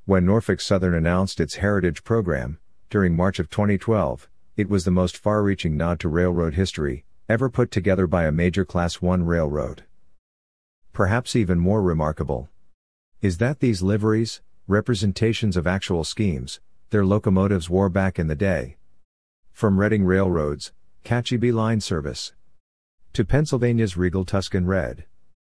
When Norfolk Southern announced its Heritage program, during March of 2012, it was the most far-reaching nod to railroad history, ever put together by a major Class I railroad. Perhaps even more remarkable is that these liveries, representations of actual schemes, their locomotives wore back in the day. From Reading Railroad's catchy Bee Line service to Pennsylvania's Regal Tuscan Red.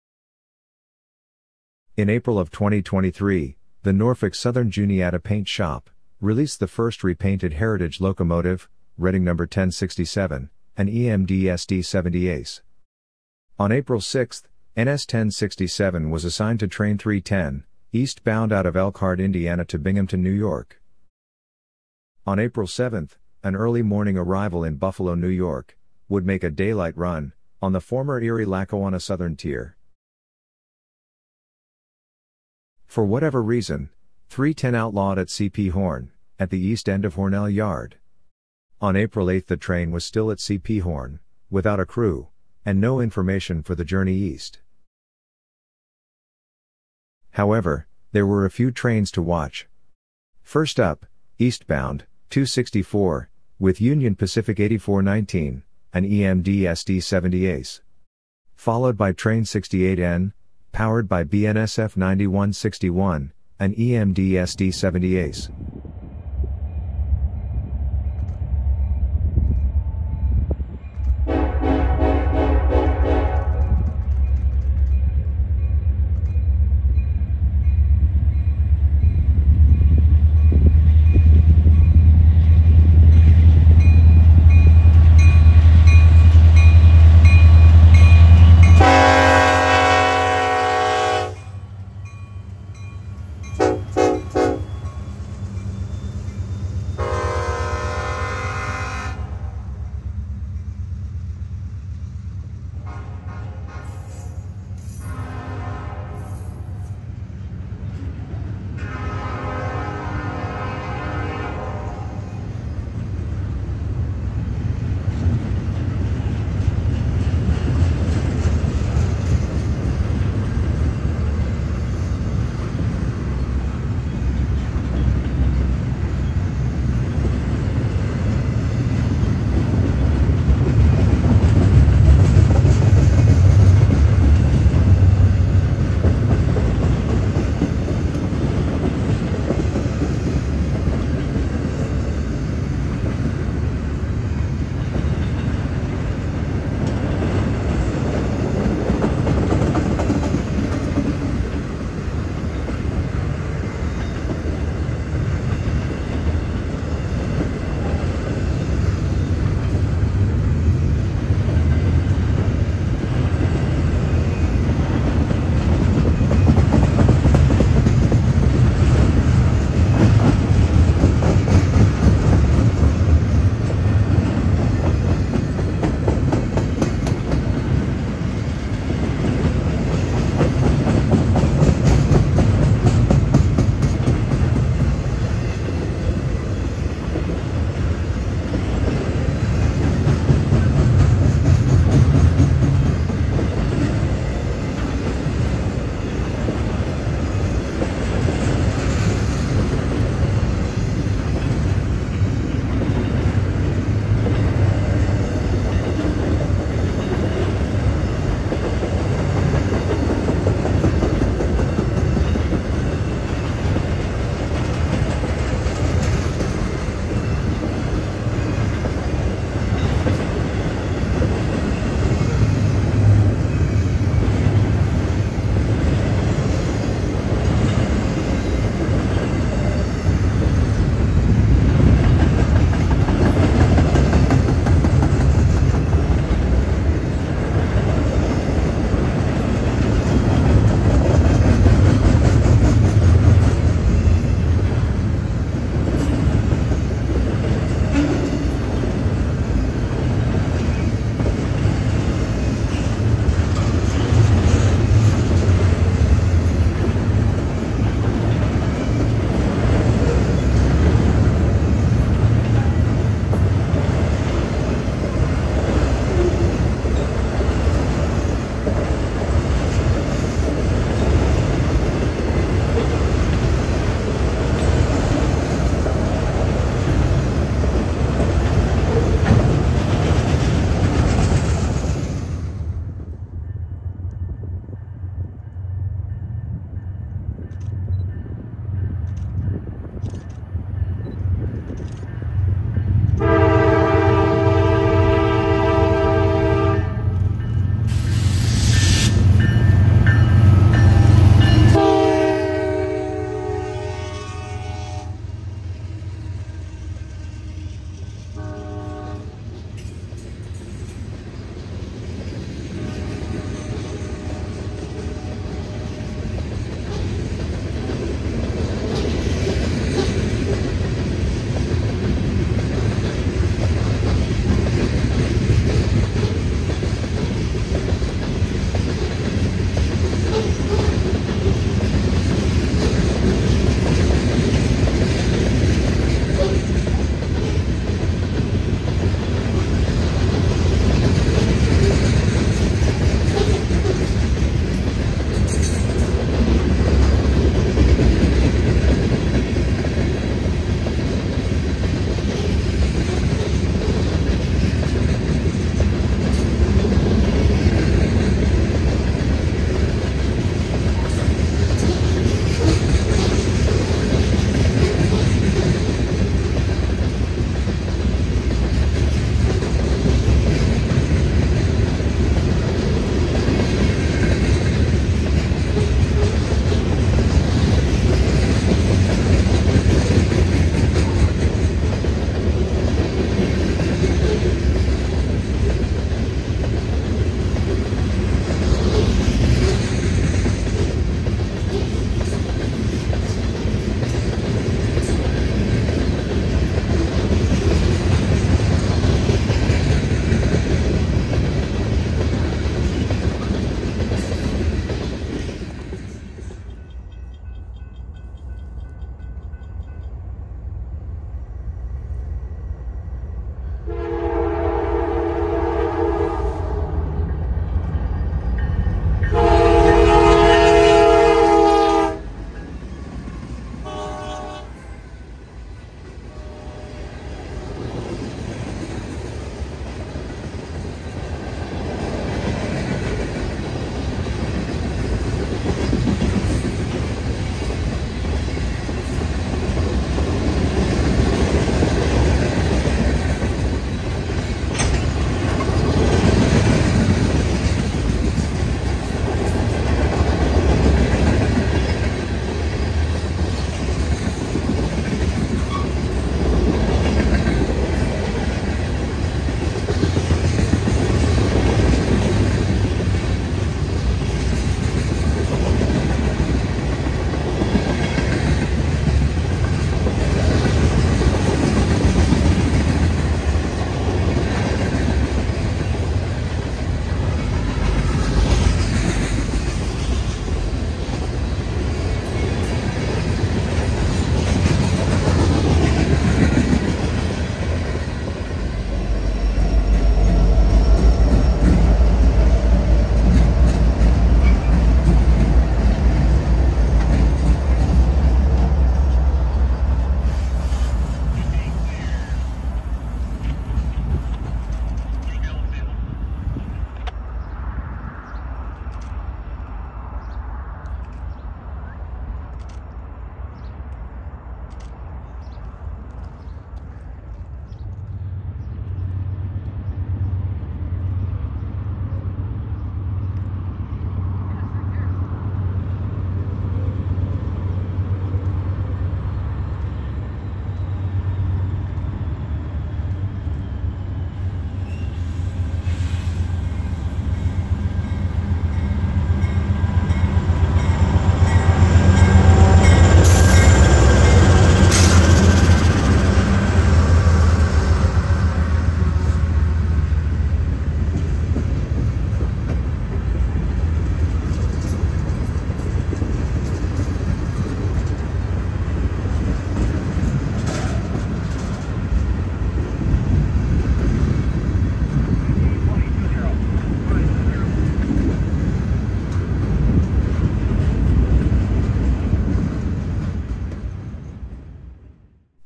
In April of 2023, the Norfolk Southern Juniata Paint Shop released the first repainted Heritage locomotive, Reading No. 1067, an EMD SD70 Ace. On April 6, NS 1067 was assigned to Train 310, eastbound out of Elkhart, Indiana to Binghamton, New York. On April 7, an early morning arrival in Buffalo, New York, would make a daylight run on the former Erie-Lackawanna Southern Tier. For whatever reason, 310 outlawed at CP Horn, at the east end of Hornell Yard. On April 8 the train was still at CP Horn, without a crew, and no information for the journey east. However, there were a few trains to watch. First up, eastbound, 264, with Union Pacific 8419, an EMD SD70 Ace. Followed by Train 68N, powered by BNSF 9161, an EMD SD70 Ace.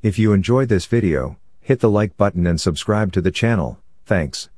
If you enjoyed this video, hit the like button and subscribe to the channel. Thanks.